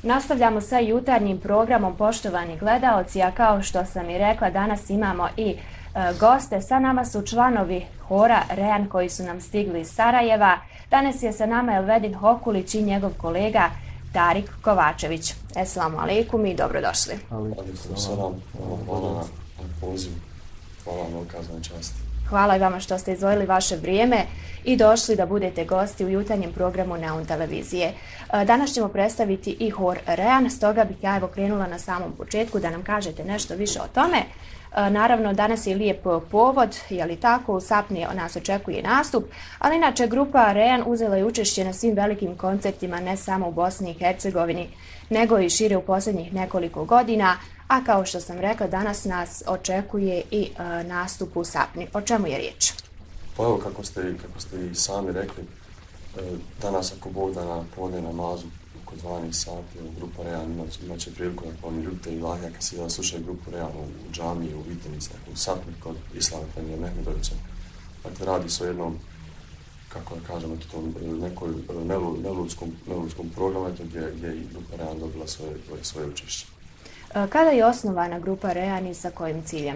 Nastavljamo sa jutarnjim programom, poštovani gledaoci, a kao što sam i rekla, danas imamo i goste. Sa nama su članovi hora Rean koji su nam stigli iz Sarajeva. Danas je sa nama Elvedin Hokulić i njegov kolega Tarik Kovačević. Esselamu alaikum i dobrodošli. Alaikum salam, hvala na pozivu, hvala na ukazanoj časti. Hvala i vama što ste izdvojili vaše vrijeme i došli da budete gosti u jutarnjem programu Neon televizije. Danas ćemo predstaviti i hor Rean, stoga bih ja krenula na samom početku da nam kažete nešto više o tome. Naravno, danas je lijep povod, je li tako, u Sapni nas očekuje nastup, ali inače grupa Rean uzela je učešće na svim velikim koncertima ne samo u Bosni i Hercegovini, nego i šire u posljednjih nekoliko godina, a kao što sam rekla, danas nas očekuje i nastup u Sapni. O čemu je riječ? Pa evo, kako ste i sami rekli, danas ako Bog da na podne namazu oko 12 sati, grupa Rean imat će priliku da oni ljubitelji Ilahija Kasida slušaju grupu Rean u džamiji, u Vitenici, u Sapni kod Islama Efendije Mehmedovića. Dakle, radi se o jednom, kako da kažemo, nekoj neludskom programu gdje je i grupa Rean dobila svoje učešće. Kada je osnovana grupa Rean i sa kojim ciljem?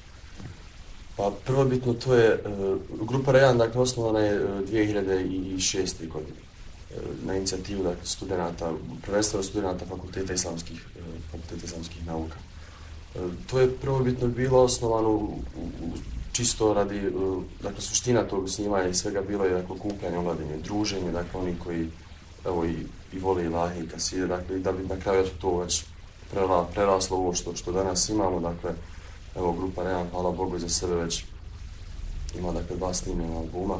Pa prvobitno to je, grupa Rean, dakle, osnovana je 2006. godine na inicijativu, dakle, studenta, prvenstveno studenta fakulteta islamskih nauka. To je prvobitno bilo osnovano čisto radi, dakle, suština tog snimanja i svega bilo je, dakle, okupljanje omladine, druženje, dakle, oni koji, evo, i vole Ilahi i Kaside, dakle, i da bi na kraju to već preraslo ovo što danas imamo, dakle, evo, grupa Rean, hvala Bogu, za sebe već ima, dakle, 2 snimljena albuma.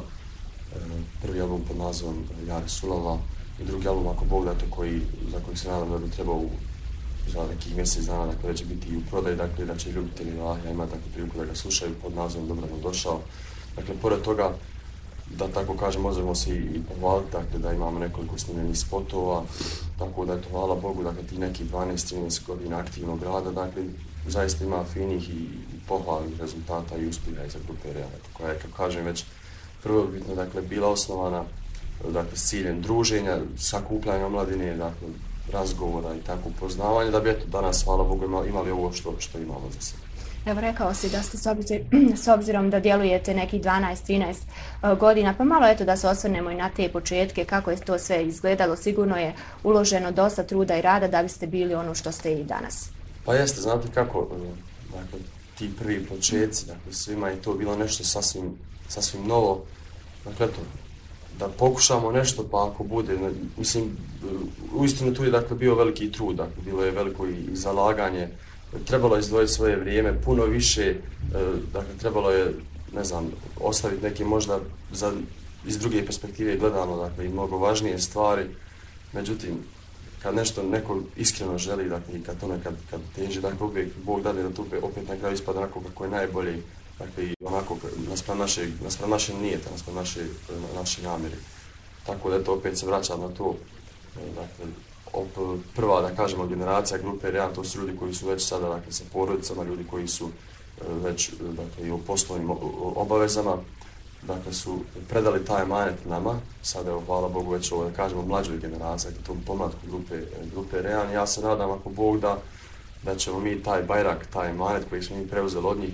Prvi album pod nazivom Ja Resulallah i drugi album, ako Bog da, za koji se nadam da bi trebao za nekih mjesec dana, dakle, već biti i u prodaju, dakle, da će ljubitelji Ilahija imati, dakle, priliku da ga slušaju pod nazivom Dobro nam došao. Dakle, pored toga, da tako kažem, možemo se i pohvaliti, dakle, da imamo nekoliko snimljenih spotova, tako da, eto, hvala Bogu, dakle, ti neki 12-13 godina aktivnog rada, dakle, zaista ima finih i pohvalnih rezultata i uspjeha iza grupe Rean, koja je, kako kažem, već prvobitno, dakle, bila osnovana, dakle, s ciljem druženja, sakupljanja omladine, dakle, razgovora i tako upoznavanja, da bi, eto, danas, hvala Bogu, imali ovo što imamo za sebe. Evo, rekao si da ste s obzirom da djelujete nekih 12-13 godina, pa malo eto da se osvrnemo i na te početke, kako je to sve izgledalo. Sigurno je uloženo dosta truda i rada da biste bili ono što ste i danas. Pa jeste, znate kako, dakle, ti prvi početci, dakle, svima je to bilo nešto sasvim novo. Dakle, eto, da pokušamo nešto, pa ako bude, mislim, uistinu tu je, dakle, bio veliki trud, dakle, bilo je veliko i zalaganje, trebalo je izdvojiti svoje vrijeme, puno više, dakle, trebalo je, ne znam, ostaviti neke možda iz druge perspektive gledano, dakle, i mnogo važnije stvari. Međutim, kad nešto neko iskreno želi, dakle, i kad teži, dakle, uvijek Bog dade da to opet na kraju ispada onako kako je najbolje, dakle, i onako naspram naše nijete, naspram naše namjere. Tako da, eto, opet se vraćam na to, dakle, prva, da kažemo, generacija grupe Rean, to su ljudi koji su već sada, dakle, sa porodicama, ljudi koji su već, dakle, i u poslovnim obavezama, dakle, su predali taj emanet nama. Sada, evo, hvala Bogu, već ovo, da kažemo, mlađoj generaciji, dakle, tom pomlatku grupe Rean. Ja se nadam, ako Bog da ćemo mi taj bajrak, taj emanet koji smo mi preuzeli od njih,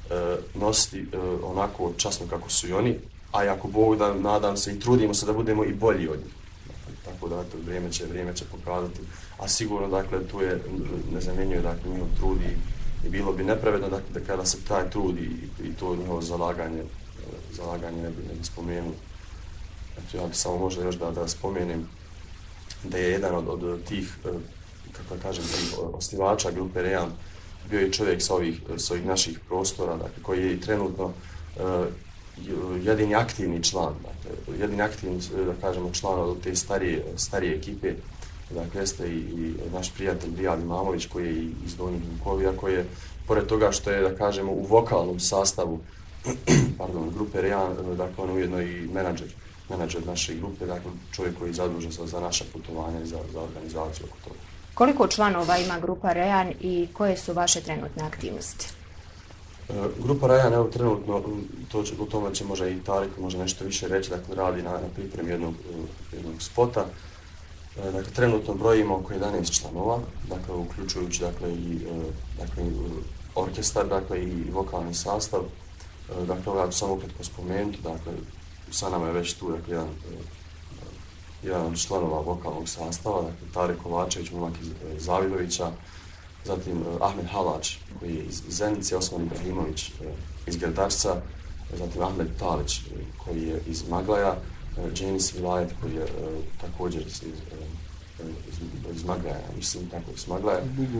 nositi onako časno kako su i oni, a ako Bog da, nadam se i trudimo se da budemo i bolji od njih. Tako da, eto, vrijeme će pokazati, a sigurno, dakle, tu je, ne zamjenjuje, dakle, njihov trud i bilo bi nepravedno, dakle, da kada se taj trud i to njihovo zalaganje ne bi spomenuo. Eto, ja bi samo možda još da spomenem da je jedan od tih, kako da kažem, osnivača grupe Rean bio je čovjek sa ovih naših prostora, dakle, koji je trenutno jedini aktivni član, dakle, jedini aktivni, da kažemo, član od te starije ekipe, dakle, jeste i naš prijatelj Rijad Imamović, koji je iz Donjih Vukovija, koji je, pored toga što je, da kažemo, u vokalnom sastavu grupe Rean, dakle, on je ujedno i menadžer naše grupe, dakle, čovjek koji je zadužen za naša putovanja i za organizaciju oko toga. Koliko članova ima grupa Rean i koje su vaše trenutne aktivnosti? Grupa Rean, evo, trenutno, o tome će možda i Tarik nešto više reći, dakle, radi na pripremi jednog spota. Dakle, trenutno brojimo oko 11 članova, dakle, uključujući dakle, i orkestar, dakle, i vokalni sastav. Dakle, ja ću samo ukratko spomenuti, dakle, sa nama je već tu dakle, jedan od članova vokalnog sastava, dakle, Tare Kovačević, momak iz Zavidovića, zatim Ahmed Halač, koji je iz Zenice, Osman Ibrahimović iz Gerdarca, zatim Ahmed Talić, koji je iz Maglaja, Dženis Vilajet, koji je također iz Maglaja, mislim tako, iz Maglaja,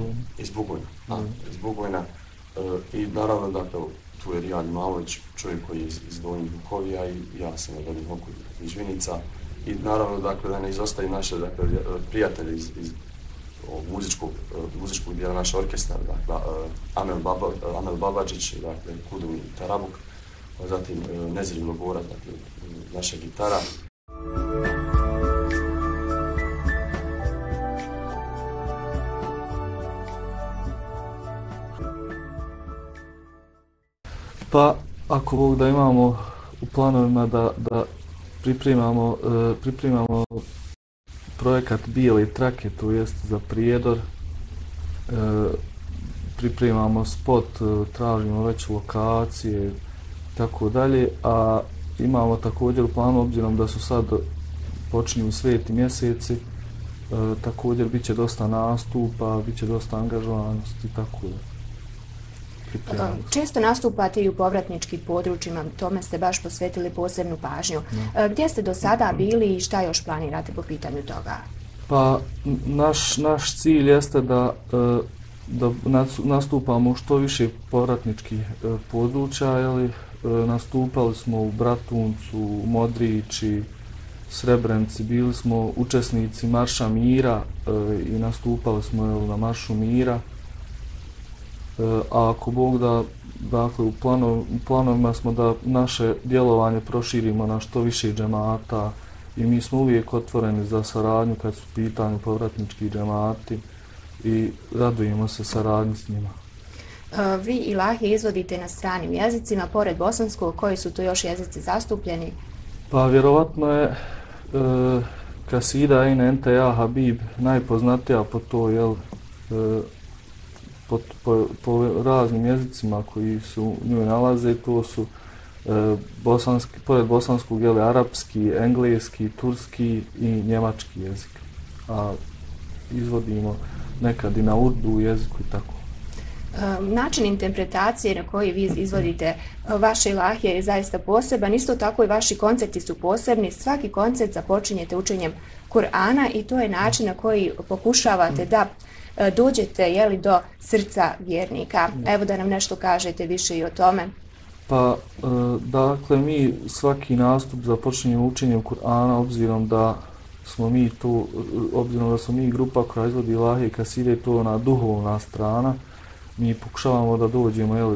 iz Bugojna. I naravno, dakle, tu je Rijan Malović, čovjek koji je iz Donjih Bukovija i ja sam od Donjih Bukovija iz Vinica. I naravno, dakle, da ne izostaju naše dakle, prijatelji iz muzičkog dijela naša orkestra, dakle, Amel Babadžić, dakle, Kudum Tarabuk, zatim Nezir Logorac, dakle, naša gitara. Pa, ako Bog da imamo u planovima da pripremamo projekat Bijele trake, to jest za Prijedor, pripremamo spot, tražimo već lokacije i tako dalje, a imamo također u planu, obzirom da su sad počinju sveti mjeseci, također bit će dosta nastupa, bit će dosta angažovanosti i tako dalje. Često nastupate i u povratničkim područjima, tome ste baš posvetili posebnu pažnju. Gdje ste do sada bili i šta još planirate po pitanju toga? Pa, naš cilj jeste da nastupamo u što više povratničkih područja. Nastupali smo u Bratuncu, Modrići, Srebrenici, bili smo učesnici Marša mira i nastupali smo na Maršu mira. A ako Bog da, dakle, u planovima smo da naše djelovanje proširimo na što više džemata i mi smo uvijek otvoreni za saradnju kad su pitanju povratnički džemati i radujemo se saradnji s njima. Vi ilahije izvodite na stranim jezicima, pored bosanskog, koji su to još jezici zastupljeni? Pa vjerovatno je kasida Ejne Ente Ja Habib najpoznatija po to, po raznim jezicima koji su u njoj nalaze, to su pored bosanskog arapski, engleski, turski i njemački jezik. A izvodimo nekad i na urdu jeziku i tako. Način interpretacije na koji vi izvodite vaše ilahije je zaista poseban, isto tako i vaši koncerti su posebni. Svaki koncert započinjete učenjem Kur'ana i to je način na koji pokušavate da dođete do srca vjernika. Evo da nam nešto kažete više i o tome. Pa, dakle, mi svaki nastup započinjemo učenjem Kur'ana, obzirom da smo mi grupa koja izvodi ilahije i kaside, to je ona duhovna strana. Mi pokušavamo da dođemo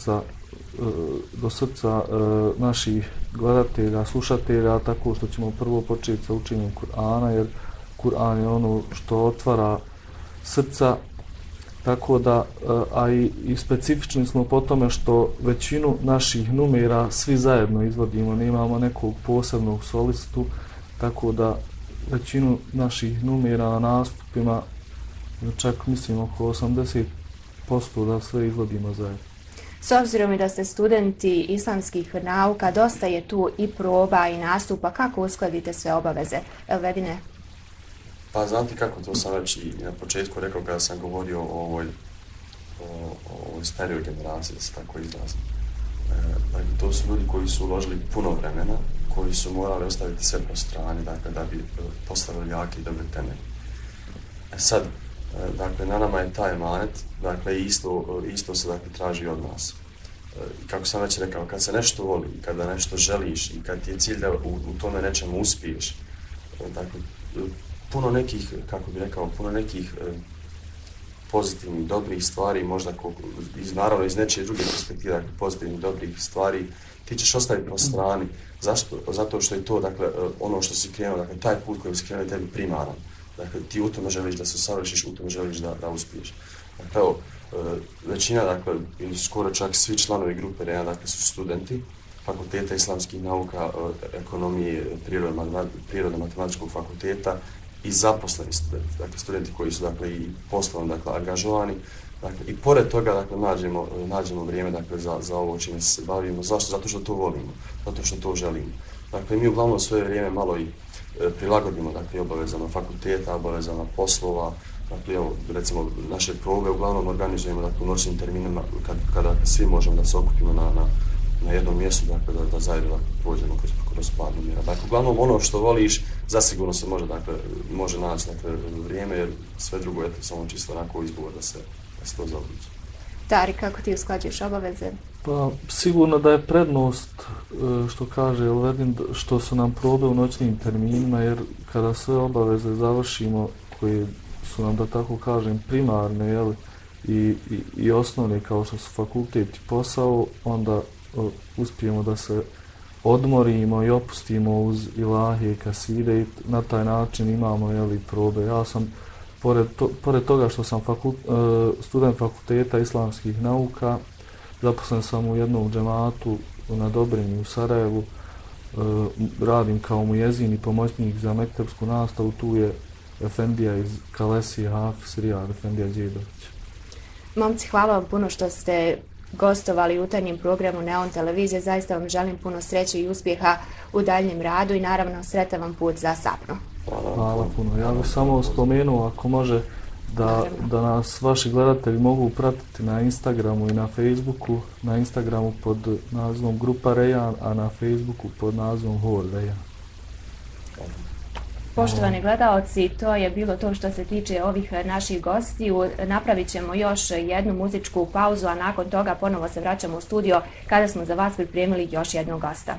do srca naših gledatelja, slušatelja, tako što ćemo prvo početi sa učenjem Kur'ana, jer Kur'an je ono što otvara srca, tako da, a i specifični smo po tome što većinu naših numera svi zajedno izvodimo, nemamo nekog posebnog solistu, tako da većinu naših numera na nastupima, čak mislim oko 80% da sve izvodimo zajedno. S obzirom i da ste studenti islamskih nauka, dosta je tu i proba i nastupa, kako uskladite sve obaveze? Elvedine? Pa znate kako, to sam već i na početku rekao kada sam govorio o ovoj starijoj generaciji, da se tako izrazim. Dakle, to su ljudi koji su uložili puno vremena, koji su morali ostaviti sve po strani, dakle, da bi postavili jaki i dobri temelj. Sad, dakle, na nama je taj emanet, dakle, isto se dakle, traži od nas. I kako sam već rekao, kad se nešto voli, kada nešto želiš i kad ti je cilj da u tome nečemu uspiješ, dakle, puno nekih, kako bih rekao, pozitivnih, dobrih stvari, možda naravno iz nečije druge perspektive, dakle, pozitivnih, dobrih stvari, ti ćeš ostaviti po strani. Zašto? Zato što je to, dakle, ono što si krenuo, dakle, taj put koji si krenuo je tebi primaran. Dakle, ti u tome želiš da se savršiš, u tome želiš da uspiješ. Dakle, evo, većina, dakle, ili skoro čak svi članovi grupe REAN, dakle, su studenti Fakulteta islamskih nauka, ekonomije, prirodno-matematičkog fakulteta i zaposleni studenti, dakle studenti koji su dakle i poslovno dakle angažovani. Dakle, i pored toga dakle, nađemo vrijeme dakle, za ovo čime se bavimo. Zašto? Zato što to volimo, zato što to želimo. Dakle, mi uglavnom svoje vrijeme malo i prilagodimo dakle, obavezama fakulteta, obavezama poslova. Dakle, evo, recimo, naše probe uglavnom organizujemo dakle, u noćnim terminima kada svi možemo da se okupimo na jednom mjestu, dakle, da zajedno prođemo kroz plan mjera. Dakle, uglavnom ono što voliš, zasigurno se može naći dakle, vrijeme, jer sve drugo je samo čisto onako izgovor da se to zaobiđe. Dari, kako ti usklađuješ obaveze? Pa sigurno da je prednost, što kaže Elvedin, što su nam probe u noćnim terminima, jer kada sve obaveze završimo, koje su nam, da tako kažem, primarne, jel, i osnovne, kao što su fakultet i posao, onda uspijemo da se odmorimo i opustimo uz ilahije i kaside i na taj način imamo, jel, i probe. Ja sam pored toga što sam student fakulteta islamskih nauka, zaposlen sam u jednom džematu na Dobrinju u Sarajevu, radim kao mujezin i pomoćnik za mektepsku nastavu, tu je Efendija iz Kalesije, Hafiz Rijad, Efendija Đedović. Momci, hvala vam puno što ste gostovali u jutarnjem programu Neon televizije. Zaista vam želim puno sreće i uspjeha u daljnjem radu i naravno sretan vam put za Sapno. Hvala puno. Ja bih samo spomenuo, ako može, da nas vaši gledatelji mogu pratiti na Instagramu i na Facebooku. Na Instagramu pod nazivom Grupa Rejan, a na Facebooku pod nazivom Hor Rejan. Poštovani gledaoci, to je bilo to što se tiče ovih naših gostiju. Napravit ćemo još jednu muzičku pauzu, a nakon toga ponovo se vraćamo u studio kada smo za vas pripremili još jednog gosta.